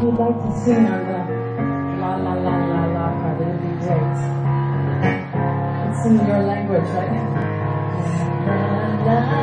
If you'd like to sing on the la la la la la part, it would be great. Let's sing your language, right? La la.